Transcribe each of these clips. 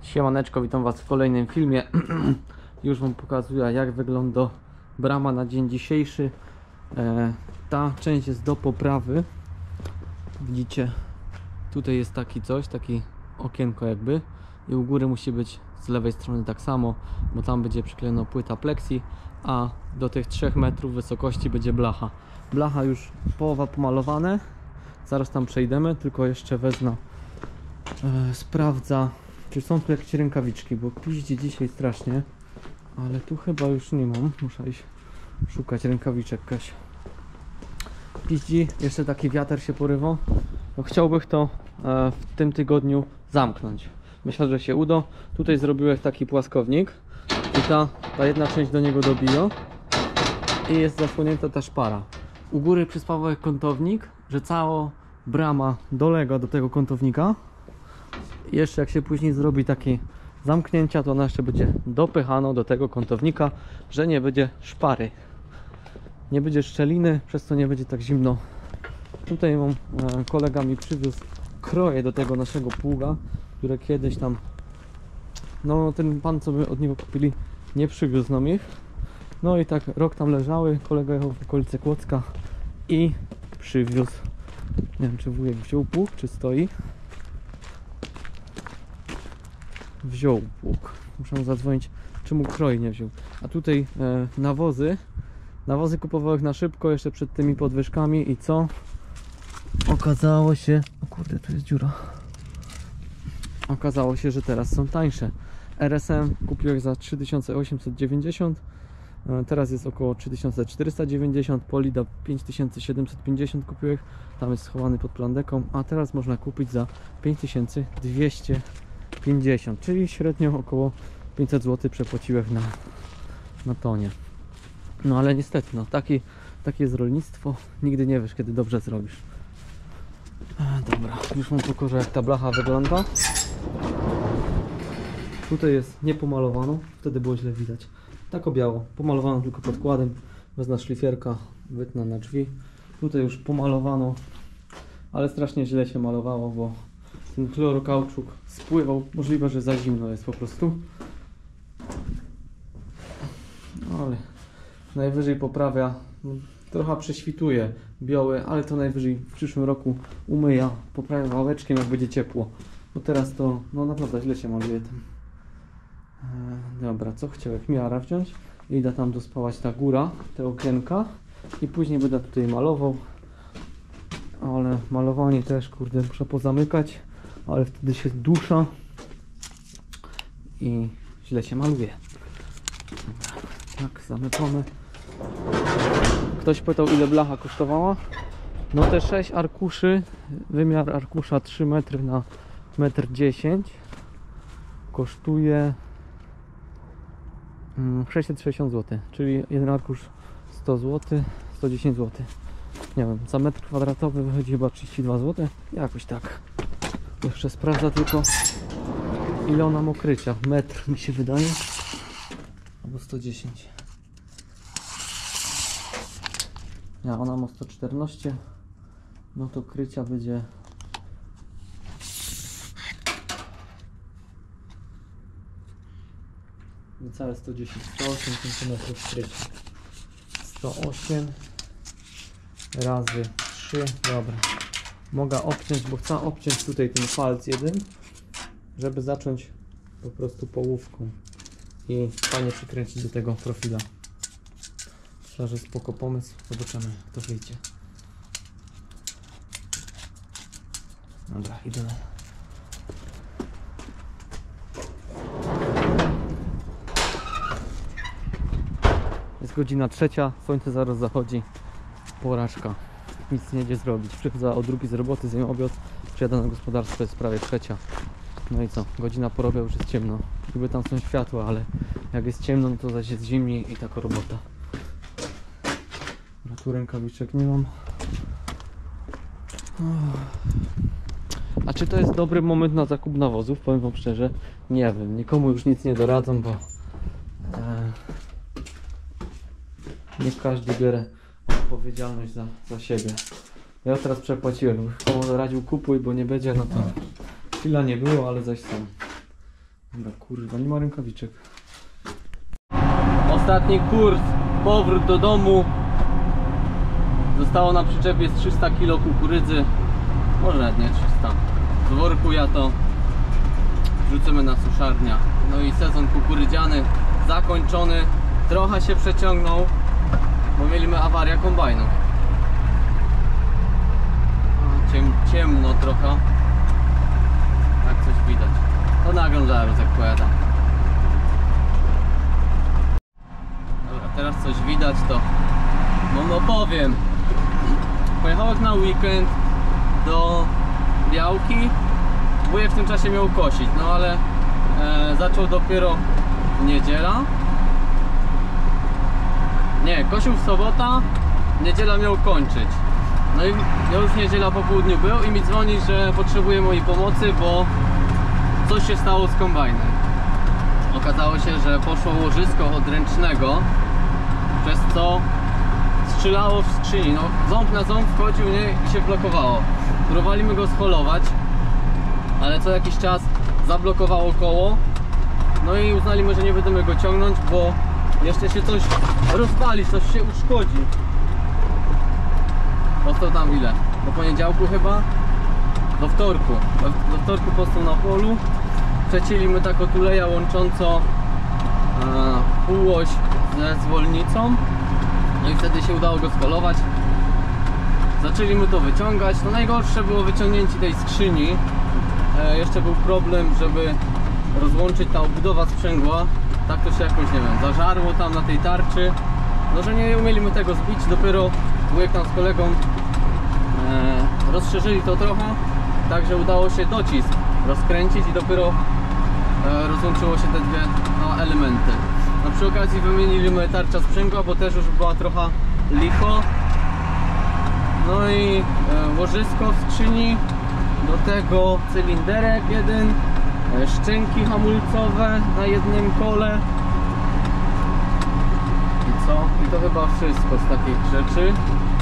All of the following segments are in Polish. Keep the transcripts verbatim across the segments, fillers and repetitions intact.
Siemaneczko, witam Was w kolejnym filmie. Już Wam pokazuję, jak wygląda brama na dzień dzisiejszy. e, Ta część jest do poprawy. Widzicie, tutaj jest taki coś, taki okienko jakby, i u góry musi być z lewej strony tak samo, bo tam będzie przyklejona płyta plexi, a do tych trzech metrów wysokości będzie blacha. Blacha już połowa pomalowane, zaraz tam przejdziemy, tylko jeszcze wezmę, e, sprawdza, czy są tu jakieś rękawiczki, bo piździ dzisiaj strasznie, ale tu chyba już nie mam. Muszę iść szukać rękawiczek. Kaś piździ, jeszcze taki wiatr się porywa. No, chciałbym to e, w tym tygodniu zamknąć. Myślę, że się uda. Tutaj zrobiłem taki płaskownik i ta, ta jedna część do niego dobija i jest zasłonięta ta szpara. U góry przyspawał kątownik, że cała brama dolega do tego kątownika. I jeszcze jak się później zrobi takie zamknięcia, to ona jeszcze będzie dopychana do tego kątownika, że nie będzie szpary, nie będzie szczeliny, przez co nie będzie tak zimno. Tutaj mam, e, kolega mi przywiózł kroje do tego naszego pługa, które kiedyś tam, no ten pan, co my od niego kupili, nie przywiózł nam ich. No i tak rok tam leżały, kolega jechał w okolice Kłodzka i przywiózł. Nie wiem, czy wujek wziął pług, czy stoi. Wziął pług. Muszę zadzwonić, czy mu kroi nie wziął. A tutaj e, nawozy. Nawozy kupowałem na szybko, jeszcze przed tymi podwyżkami. I co? Okazało się... O kurde, tu jest dziura. Okazało się, że teraz są tańsze. R S M kupiłem za trzy tysiące osiemset dziewięćdziesiąt. E, teraz jest około trzy tysiące czterysta dziewięćdziesiąt. Polida pięć tysięcy siedemset pięćdziesiąt kupiłem. Tam jest schowany pod plandeką. A teraz można kupić za pięć tysięcy dwieście pięćdziesiąt, czyli średnio około pięćset złotych przepłaciłem na, na tonie. No ale niestety, no taki, takie jest rolnictwo, nigdy nie wiesz, kiedy dobrze zrobisz. E, dobra, już wam pokażę, jak ta blacha wygląda. Tutaj jest niepomalowaną, wtedy było źle widać. Tak o biało, pomalowano tylko podkładem, wezmę szlifierka, wytnę na drzwi. Tutaj już pomalowano, ale strasznie źle się malowało, bo ten chlorokauczuk spływał, możliwe, że za zimno jest po prostu. No, ale najwyżej poprawia, trochę prześwituje białe, ale to najwyżej w przyszłym roku umyja, poprawia wałeczkiem, jak będzie ciepło. Bo teraz to, no naprawdę źle się maluje tym. E, dobra, co chciałem? Miara wziąć i idę tam dospawać ta góra, te okienka i później będę tutaj malował. Ale malowanie też, kurde, muszę pozamykać, ale wtedy się dusza i źle się maluje. Dobra, tak, zamykamy. Ktoś pytał, ile blacha kosztowała? No te sześć arkuszy, wymiar arkusza trzy metry na metr dziesięć kosztuje sześćset sześćdziesiąt złotych, czyli jeden arkusz sto złotych, sto dziesięć złotych. Nie wiem, za metr kwadratowy wychodzi chyba trzydzieści dwa złote, jakoś tak. Jeszcze sprawdza tylko, ile ona ma krycia. Metr mi się wydaje, albo sto dziesięć. Ja, ona ma sto czternaście, no to krycia będzie niecałe sto dziesięć, sto osiem centymetrów krycia. sto osiem razy trzy, dobra. Mogę obciąć, bo chcę obciąć tutaj ten palc jeden, żeby zacząć po prostu połówką i fajnie przykręcić do tego profila. Myślę, że spoko pomysł. Zobaczymy, jak to wyjdzie. Dobra, idę. Jest godzina trzecia, słońce zaraz zachodzi. Porażka. Nic nie idzie zrobić. Przychodzę o drugiej z roboty, zjem obiad, przyjadę na gospodarstwo, jest prawie trzecia. No i co? Godzina porobia, już jest ciemno. Niby tam są światła, ale jak jest ciemno, no to zaś jest zimniej i taka robota. Dobra, tu rękawiczek nie mam. A czy to jest dobry moment na zakup nawozów? Powiem wam szczerze, nie wiem. Nikomu już nic nie doradzą, bo e, nie każdy bierze odpowiedzialność za, za siebie. Ja teraz przepłaciłem. Komu radził kupuj, bo nie będzie, no to chwila nie było, ale zaś są. Dobra, kurwa, nie ma rękawiczek. Ostatni kurs, powrót do domu. Zostało na przyczepie z trzysta kilo kukurydzy. Może nawet nie trzysta. Z worku ja to wrzucimy na suszarnia. No i sezon kukurydziany zakończony. Trochę się przeciągnął, bo mieliśmy awarię kombajnu. Ciem, ciemno trochę. Tak coś widać. To nagram zaraz jak pojadę. Dobra, teraz coś widać, to no opowiem. Pojechałem na weekend do Białki. Wujek w tym czasie miał kosić, no ale e, zaczął dopiero niedziela. Nie, kosił w sobota, niedziela miał kończyć. No i ja już niedziela po południu był i mi dzwoni, że potrzebuje mojej pomocy, bo coś się stało z kombajnem. Okazało się, że poszło łożysko odręcznego, przez co strzelało w skrzyni. No, ząb na ząb wchodził, nie, i się blokowało. Próbowaliśmy go scholować, ale co jakiś czas zablokowało koło. No i uznaliśmy, że nie będziemy go ciągnąć, bo jeszcze się coś rozwali, coś się uszkodzi. Postał tam ile? Do poniedziałku chyba? Do wtorku. Do wtorku postał na polu. Przecięliśmy taką tuleja łącząco e, półoś ze zwolnicą. No i wtedy się udało go skolować. Zaczęliśmy to wyciągać. No najgorsze było wyciągnięcie tej skrzyni. E, jeszcze był problem, żeby rozłączyć ta obudowa sprzęgła. Tak to się jakoś, nie wiem, zażarło tam na tej tarczy. No, że nie umieliśmy tego zbić. Dopiero wujek tam z kolegą e, rozszerzyli to trochę, także udało się docisk rozkręcić i dopiero e, rozłączyło się te dwie no, elementy. No, przy okazji wymieniliśmy tarcza sprzęgła, bo też już była trochę licho. No i e, łożysko w skrzyni, do tego cylinderek jeden, e, szczęki hamulcowe na jednym kole. I co? I to chyba wszystko z takich rzeczy.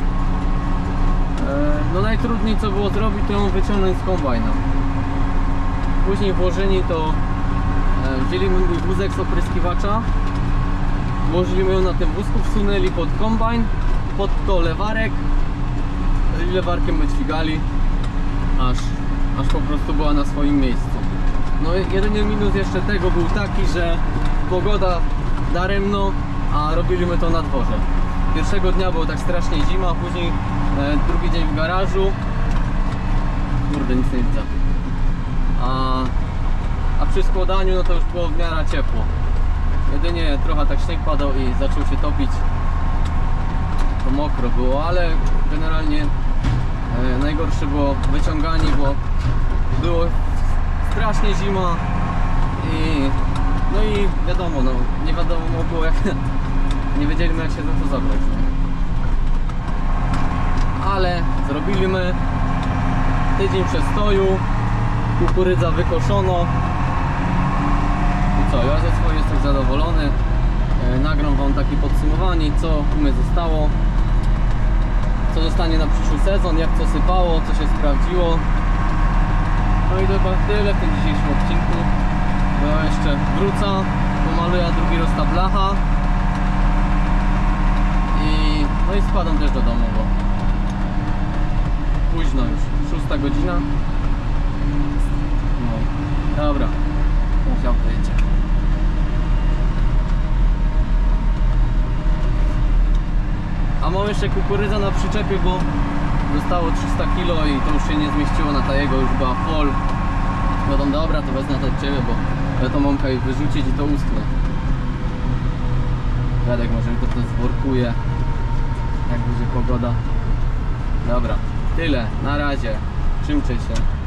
No najtrudniej co było zrobić, to ją wyciągnąć z kombajna. Później włożeni to wzięliśmy mój wózek z opryskiwacza, włożyliśmy ją na tym wózku, wsunęli pod kombajn, pod to lewarek i lewarkiem my dźwigali, aż, aż po prostu była na swoim miejscu. No jedyny minus jeszcze tego był taki, że pogoda daremno, a robiliśmy to na dworze. Pierwszego dnia było tak strasznie zima, później e, drugi dzień w garażu. Kurde, nic nie widzę. A, a przy składaniu no to już było w miarę ciepło. Jedynie trochę tak śnieg padał i zaczął się topić. To mokro było, ale generalnie e, najgorsze było wyciąganie, bo było strasznie zima i no i wiadomo, no nie wiadomo było jak nie wiedzieliśmy jak się za to zabrać. Ale zrobiliśmy tydzień przestoju, kukurydza wykoszono i co, ja ze swojej jestem zadowolony. e, nagram wam takie podsumowanie, co u mnie zostało, co zostanie na przyszły sezon, jak co sypało, co się sprawdziło. No i to chyba tyle w tym dzisiejszym odcinku. Bo ja jeszcze wrócę, pomaluję drugi raz ta blacha i no i spadam też do domu, bo późno już, szósta godzina. No, dobra, musiał wyjść. A mam jeszcze kukurydza na przyczepie, bo zostało trzysta kilo i to już się nie zmieściło na ta jego, już była full. No dobra, to wezmę to od ciebie, bo ja to mam kaj wyrzucić i to uschnę. Dziadek może mi to, to zworkuje, jak będzie pogoda. Dobra, tyle, na razie, trzymcie się.